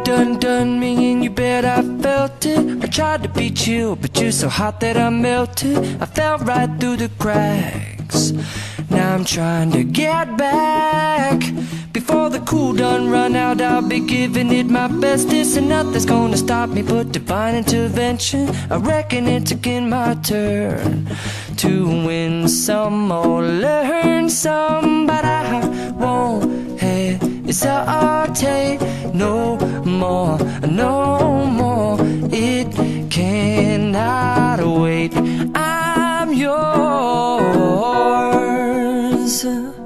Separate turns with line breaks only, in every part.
done me and you bet I felt it. I tried to be chill, but you're so hot that I melted. I fell right through the cracks. Now I'm trying to get back. Before the cool done run out, I'll be giving it my bestest, and nothing's gonna stop me but divine intervention. I reckon it's again my turn to win some or learn some, but I won't hesitate no more, no more. It cannot wait. I'm yours.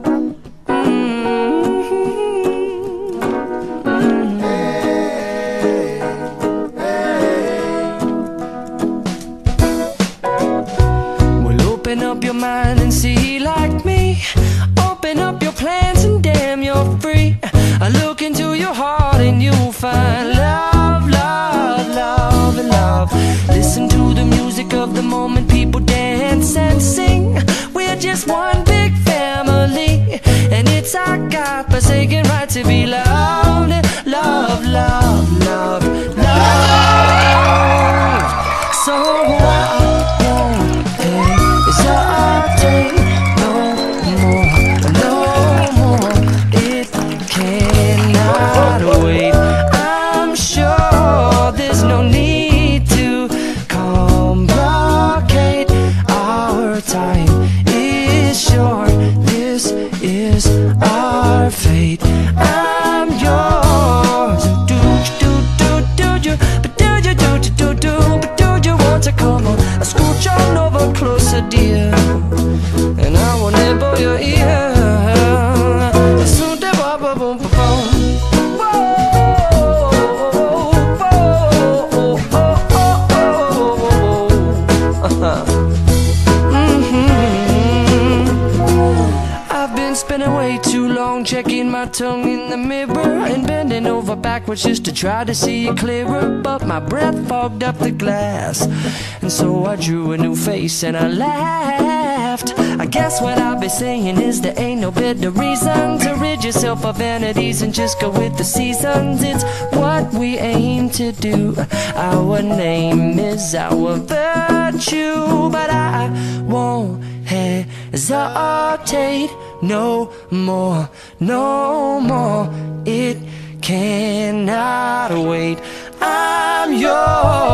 Open up your mind and see like me. Open up your plans and damn, you're free. I look into your heart and you'll find love, love, love, and love. Listen to the music of the moment, people dance and sing. We're just one big family, and it's our God-forsaken right to be loved. Love, love, love, love. So our fate. I'm yours. Do you? But do you want to come on? I scooch on over closer, dear, and I will nibble your ear. Spending way too long checking my tongue in the mirror and bending over backwards just to try to see it clearer, but my breath fogged up the glass, and so I drew a new face and I laughed. I guess what I'll be saying is there ain't no better reason to rid yourself of vanities and just go with the seasons. It's what we aim to do. Our name is our virtue, but I won't hesitate no more, no more. It cannot wait. I'm yours.